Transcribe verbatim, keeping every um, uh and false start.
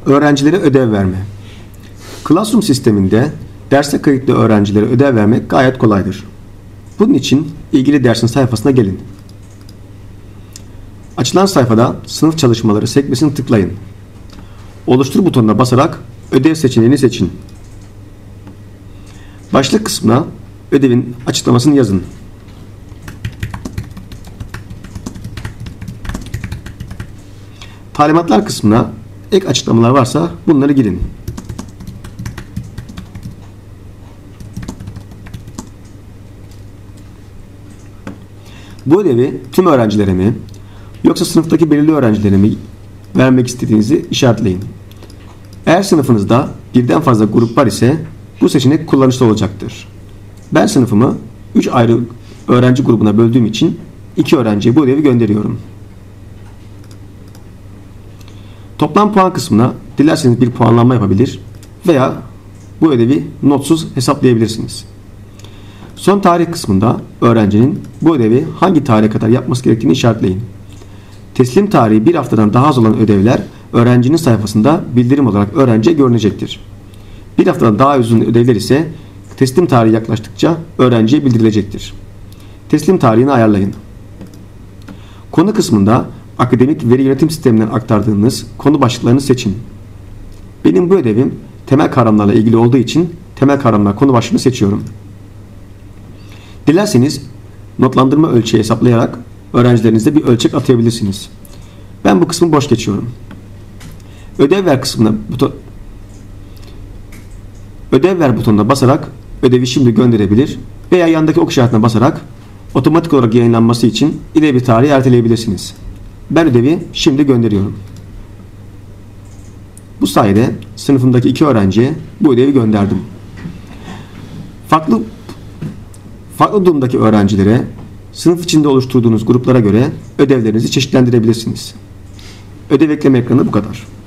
Öğrencilere ödev verme. Classroom sisteminde derse kayıtlı öğrencilere ödev vermek gayet kolaydır. Bunun için ilgili dersin sayfasına gelin. Açılan sayfada sınıf çalışmaları sekmesini tıklayın. Oluştur butonuna basarak ödev seçeneğini seçin. Başlık kısmına ödevin açıklamasını yazın. Talimatlar kısmına ek açıklamalar varsa bunları girin. Bu ödevi tüm öğrencilere mi yoksa sınıftaki belirli öğrencilere mi vermek istediğinizi işaretleyin. Eğer sınıfınızda birden fazla grup var ise bu seçenek kullanışlı olacaktır. Ben sınıfımı üç ayrı öğrenci grubuna böldüğüm için iki öğrenciye bu ödevi gönderiyorum. Toplam puan kısmına dilerseniz bir puanlanma yapabilir veya bu ödevi notsuz hesaplayabilirsiniz. Son tarih kısmında öğrencinin bu ödevi hangi tarihe kadar yapması gerektiğini işaretleyin. Teslim tarihi bir haftadan daha az olan ödevler öğrencinin sayfasında bildirim olarak öğrenciye görünecektir. Bir haftadan daha uzun ödevler ise teslim tarihi yaklaştıkça öğrenciye bildirilecektir. Teslim tarihini ayarlayın. Konu kısmında akademik veri yönetim sisteminden aktardığınız konu başlıklarını seçin. Benim bu ödevim temel kavramlarla ilgili olduğu için temel kavramlar konu başlığını seçiyorum. Dilerseniz notlandırma ölçeği hesaplayarak öğrencilerinize bir ölçek atayabilirsiniz. Ben bu kısmı boş geçiyorum. Ödev ver kısmına buton Ödev ver butonuna basarak ödevi şimdi gönderebilir veya yandaki ok işaretine basarak otomatik olarak yayınlanması için ileri bir tarihi erteleyebilirsiniz. Ben ödevi şimdi gönderiyorum. Bu sayede sınıfımdaki iki öğrenciye bu ödevi gönderdim. Farklı farklı durumdaki öğrencilere sınıf içinde oluşturduğunuz gruplara göre ödevlerinizi çeşitlendirebilirsiniz. Ödev ekleme ekranı bu kadar.